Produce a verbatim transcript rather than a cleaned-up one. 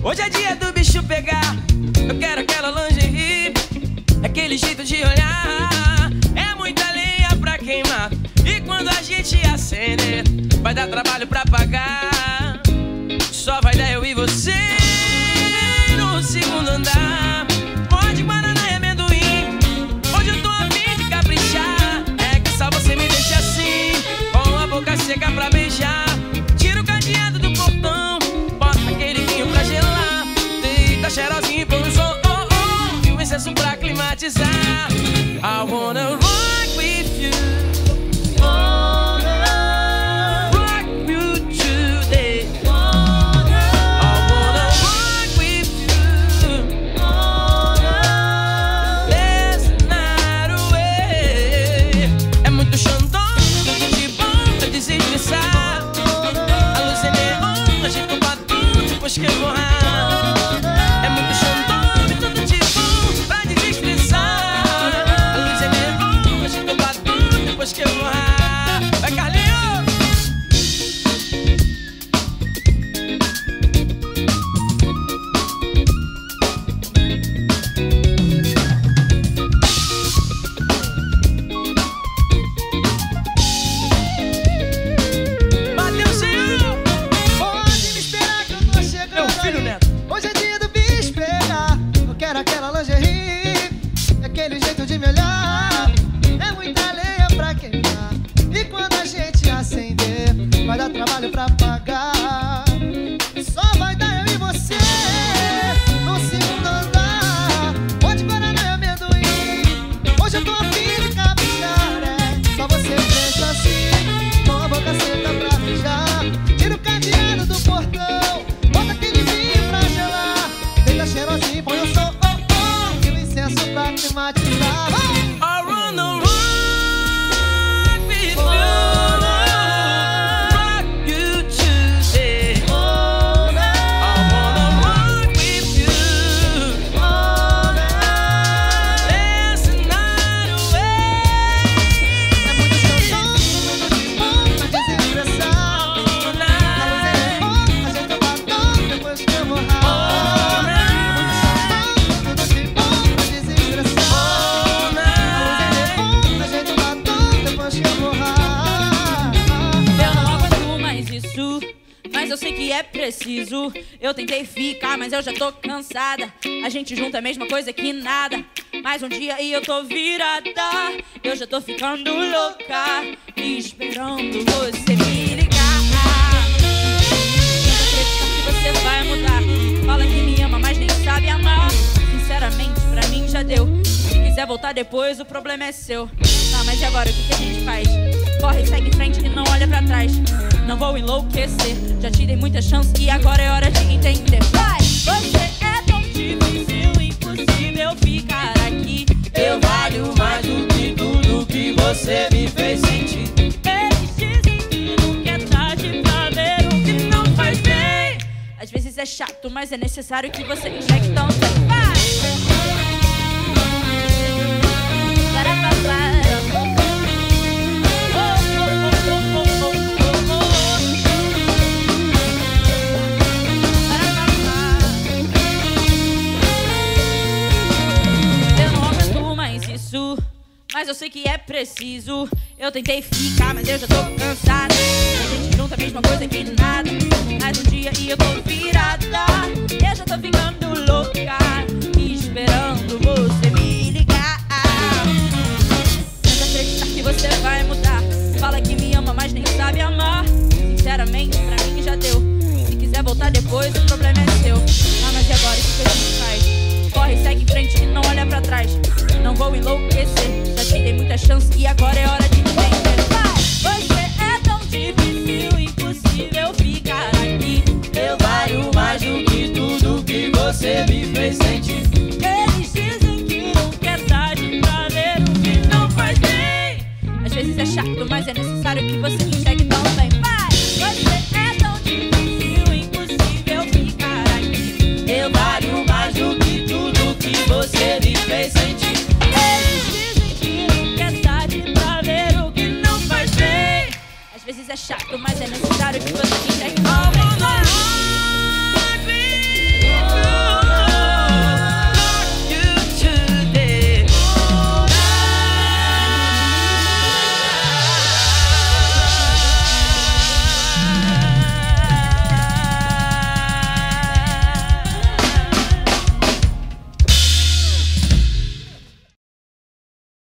Hoje é dia do bicho pegar. Eu quero aquela lingerie, aquele jeito de olhar. É muita lenha pra queimar, e quando a gente acender, vai dar trabalho pra pagar. Só vai dar eu e você no segundo andar. Pode banana e amendoim, hoje eu tô a fim de caprichar. É que só você me deixa assim, com a boca seca pra beijar. Tira o cadeado do portão, bota aquele vinho pra gelar. Deita cheirosinho pelo som, oh, oh, e o incenso pra climatizar. I wanna rock with you, wanna rock you today. Wanna, I wanna rock with you, wanna dance the night away. É muito xandão, tudo de bom pra desestressar. A luz é neon, agita o batom depois que eu morrer. É muito xandão e tudo de bom pra desestressar. Depois que eu vou errar. Vai, Carlinhos! Bateu, senhor! Pode me esperar que eu tô chegando. Meu filho, Neto. Hoje é dia do bicho pegar. Eu quero aquela lingerie, aquele jeito de me olhar. É muita lenha pra queimar, e quando a gente acender, vai dar trabalho pra pagar. Só vai dar eu e você no segundo andar. Pode guaraná e amendoim, hoje eu tô a fim de caprichar. É só você pensa assim, com a boca seca pra beijar. Tira o cadeado do portão, bota aquele vinho pra gelar. Deita cheirosinho, põe o som, oh, oh, e o incenso pra climatizar. Vai! I wanna mas eu sei que é preciso. Eu tentei ficar, mas eu já tô cansada. A gente junta a mesma coisa que nada. Mais um dia e eu tô virada. Eu já tô ficando louca, esperando você me ligar. Tenta acreditar que você vai mudar. Fala que me ama, mas nem sabe amar. Sinceramente, pra mim já deu. Se quiser voltar depois, o problema é seu. Tá, mas e agora? O que, que a gente faz? Corre, segue em frente e não olha pra trás. Não vou enlouquecer, já te dei muita chance e agora é hora de entender. Vai! Você é tão difícil, impossível ficar aqui. Eu valho mais do que tudo que você me fez sentir. Eles dizem que nunca é tarde pra ver o que não faz bem. Às vezes é chato, mas é necessário que você enxergue, então vai! Mas eu sei que é preciso. Eu tentei ficar, mas eu já tô cansada. A gente junta a mesma coisa que nada. Mais um dia e eu tô virada. Eu já tô ficando louca, esperando você me ligar. Tenta acreditar que você vai mudar. Fala que me ama, mas nem sabe amar. Sinceramente, pra mim já deu. Se quiser voltar depois, o problema é seu. Ah, mas e agora? O que a gente faz? Corre, segue em frente e não olha pra trás. Não vou enlouquecer, já te dei muita chance e agora é hora de entender. Vai! Você é tão difícil, impossível ficar aqui. Eu valho mais do que tudo que você me fez sentir. Eles dizem que nunca é tarde pra ver o que não faz bem. Às vezes é chato, mas é necessário que você enxergue também. Vai! Você é tão difícil, impossível ficar aqui. Eu valho mais do que tudo que você me fez sentir. É chato, mas é necessário que você enxergue.